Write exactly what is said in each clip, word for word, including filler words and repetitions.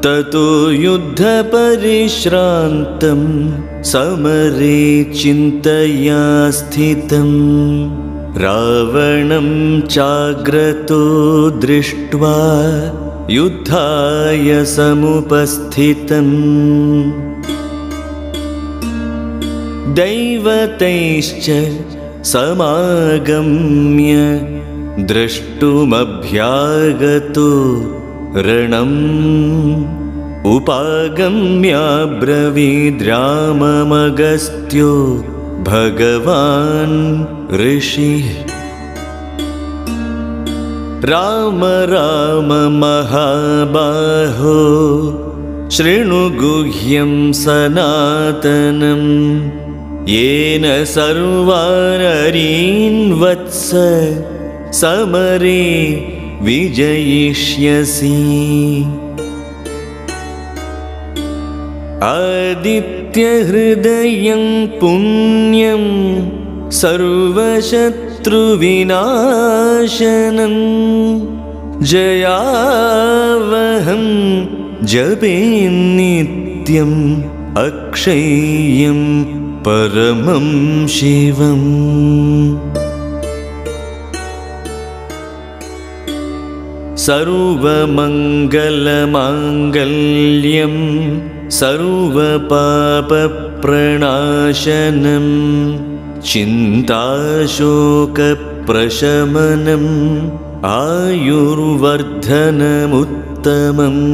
ततो युद्धपरिश्रान्तं समरे चिन्तया स्थितं रावणं चाग्रतो दृष्ट्वा युद्धाय समुपस्थितम् दैवतैश्च समागम्य द्रष्टुमभ्यागतो रणम् उपागम्याब्रवीद्राममगस्त्यो भगवान् ऋषिः राम राम महाबाहो शृणु गुह्यं सनातनम् येन सर्वानरीन् वत्स समरे विजयिष्यसि आदित्य हृदयं पुण्यं सर्वशत्रुविनाशनं जयावहं जपे नित्यम् अक्षय्यं परमं शिवम् सर्वमङ्गलमाङ्गल्यं सर्वपापप्रणाशनं चिन्ताशोकप्रशमनम् आयुर्वर्धनमुत्तमम्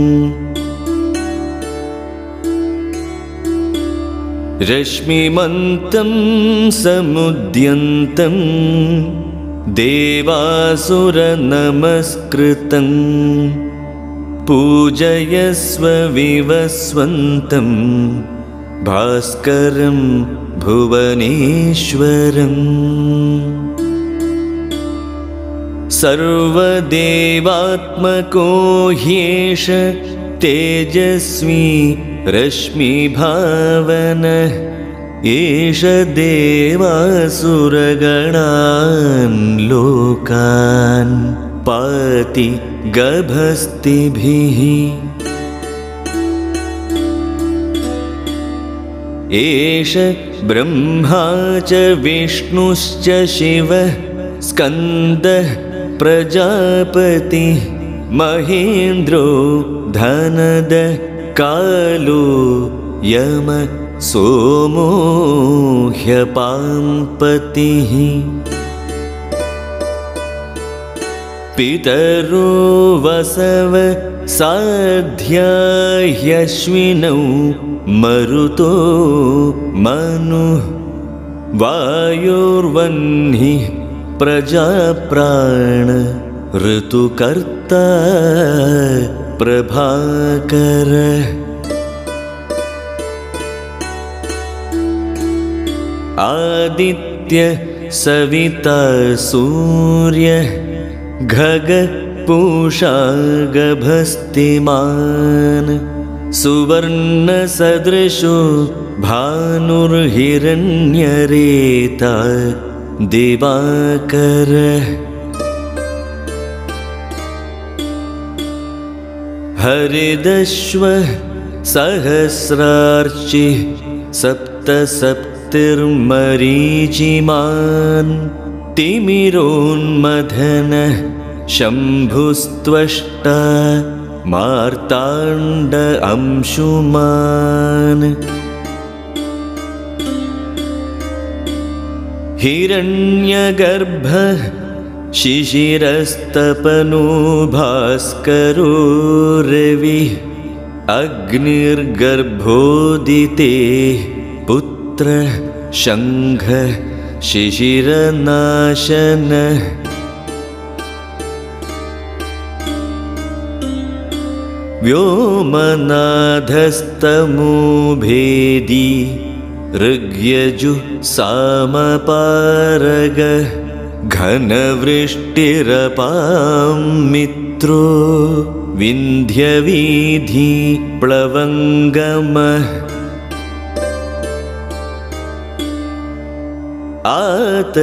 रश्मिमन्तं समुद्यन्तं देवासुरनमस्कृतं पूजयस्व विवस्वन्तं भास्करं भुवनेश्वरम् सर्वदेवात्मको ह्येष तेजस्वी रश्मिभावनः एष देवासुरगणान् लोकान् पाति गभस्तिभिः एष ब्रह्मा च विष्णुश्च शिवः स्कन्दः प्रजापति महेन्द्रो धनदः कालो यम सोमो ह्यपाम्पतिः पितरो वसव साध्या ह्यश्विनौ मरुतो मनुः वायुर्वह्निः प्रजाप्राण ऋतुकर्ता प्रभाकरः आदित्य सविता सूर्यः खगपूषा गभस्तिमान् सुवर्णसदृशो भानुर्हिरण्यरेता दिवाकरः हरिदश्वः सहस्रार्चिः सप्तसप्तिर्मरीचिमान् तिमिरोन्मथनः शम्भुस्त्वष्टा मार्ताण्ड अंशुमान् हिरण्यगर्भः शिशिरस्तपनो भास्करो रविः अग्निर्गर्भोदिते पुत्रः शङ्खः शिशिरनाशनः व्योमनाथस्तमो भेदी ऋग्यजुः सामपारगः घनवृष्टिरपां मित्रो विन्ध्यवीधि प्लवङ्गमः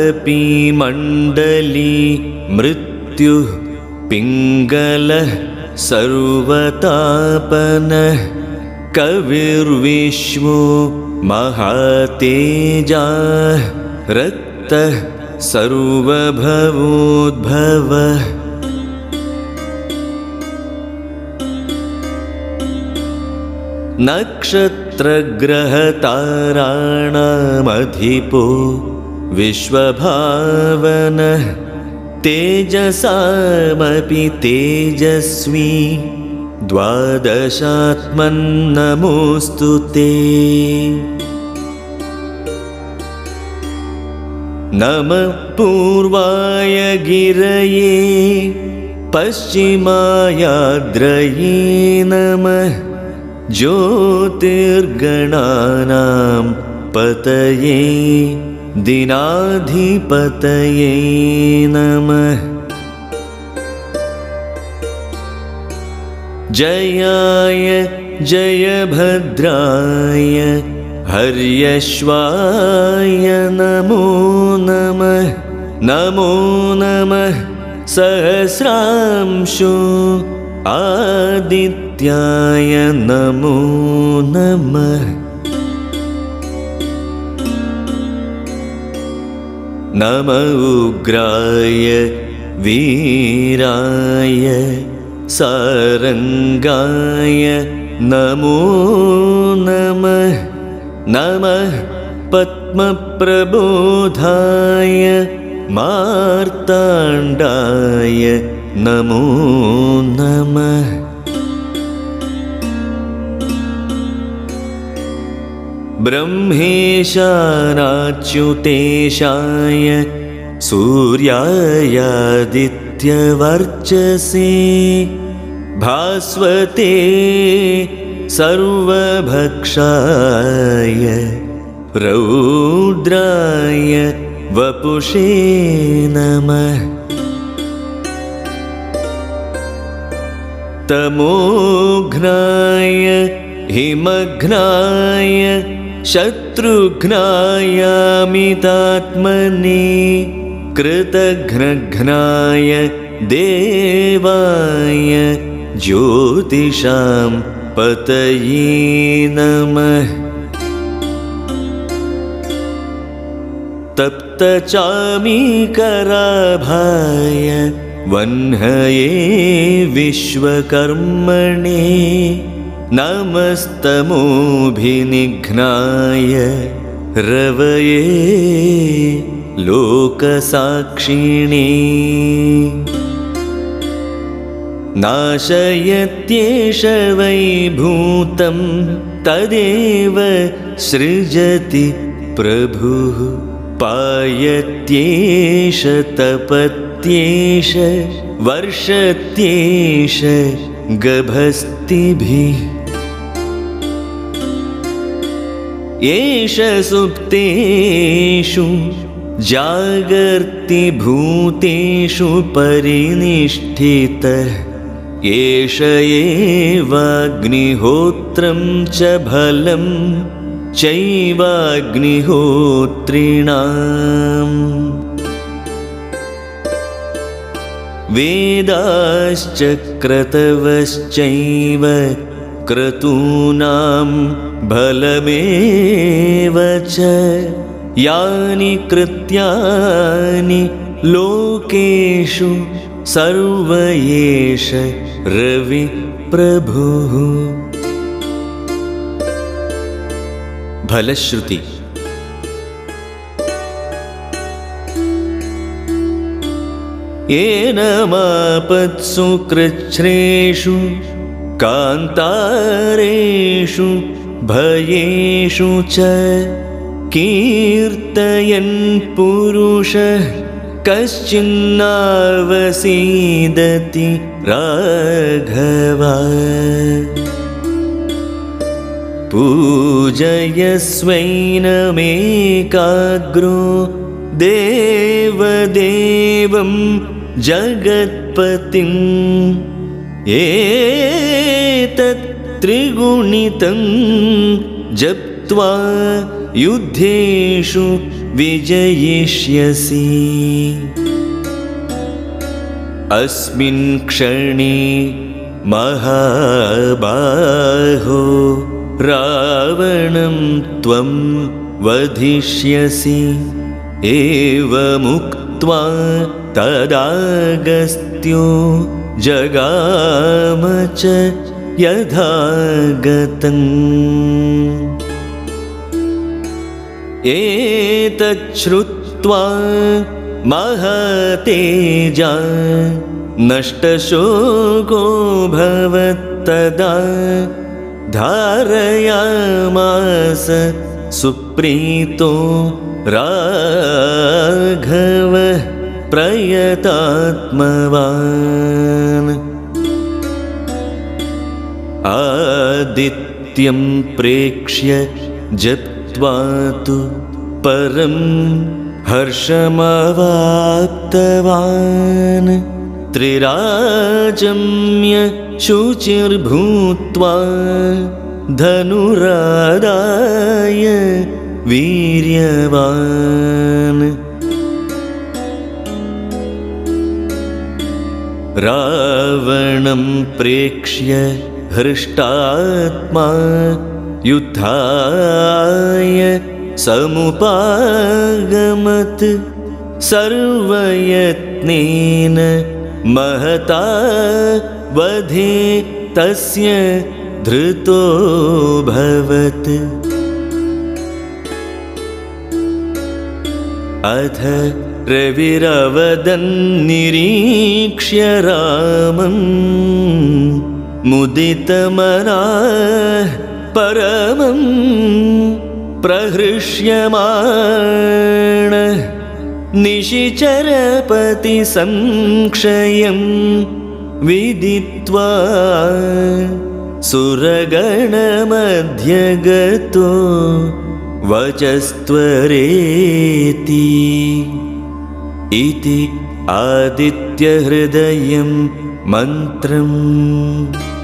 आतपी मण्डली मृत्युः पिङ्गलः सर्वतापनः कविर्विष्णु महातेजाः रक्तः सर्वभवोद्भवः नक्षत्रग्रहताराणामधिपो विश्वभावनः तेजसामपि तेजस्वी द्वादशात्मन्नमोऽस्तु ते। नमः पूर्वाय गिरये पश्चिमायाद्रये नमः ज्योतिर्गणानां पतये दिनाधिपतये नमः। जयाय जयभद्राय हर्यश्वाय नमो नमः। नमो नमः सहस्रांशो आदित्याय नमो नमः। नमः उग्राय वीराय सारंगाय नमो नमः। नमः पद्मप्रबोधाय मार्ताण्डाय नमो नमः। ब्रह्मेशानाच्युतेशाय सूर्यायादित्यवर्चसे भास्वते सर्वभक्षाय रौद्राय वपुषे नमः। तमोघ्नाय हिमघ्नाय शत्रुघ्नायामितात्मने कृतघ्नघ्नाय देवाय ज्योतिषां पतये नमः। तप्तचामीकराभाय वह्नये विश्वकर्मणे नमस्तमोभिनिघ्नाय रवये लोकसाक्षिणे। नाशयत्येष वै भूतं तदेव सृजति प्रभुः पायत्येष तपत्येष वर्षत्येष गभस्तिभिः। एष सुप्तेषु जागर्ति भूतेषु परिनिष्ठितः एष एवाग्निहोत्रं च फलं चैवाग्निहोत्रिणाम्। वेदाश्च क्रतवश्चैव क्रतूनां फलमेव च यानि कृत्यानि लोकेषु सर्व एष रवि प्रभुः। फलश्रुति। येन मापत्सु कृच्छ्रेषु कान्तारेषु भयेषु च कीर्तयन् पुरुषः कश्चिन्नावसीदति राघव। पूजयस्वैनमेकाग्रो देवदेवं जगत्पतिम् एतत् त्रिगुणितं जप्त्वा युद्धेषु विजयिष्यसि। अस्मिन् क्षणे महाबाहो रावणं त्वं वधिष्यसि एवमुक्त्वा तदागस्त्यो जगाम च यथागतम् एतच्छ्रुत्वा महतेजा नष्टशोको भवत्तदा धारयामास सुप्रीतो राघवः प्रयतात्मवान् आदित्यं प्रेक्ष्य जप्त्वा तु परं हर्षमवाप्तवान् त्रिराजम्य शुचिर्भूत्वा धनुरादाय वीर्यवान् रावणं प्रेक्ष्य हृष्टात्मा युद्धाय समुपागमत् सर्वयत्नेन महता वधे तस्य धृतोऽभवत् अथ रविरवदन्निरीक्ष्य रामं मुदितमनाः परमं प्रहृष्यमाणः निशिचरपतिसंक्षयं विदित्वा सुरगणमध्यगतो वचस्त्वरेति इति आदित्यहृदयं मन्त्रम्।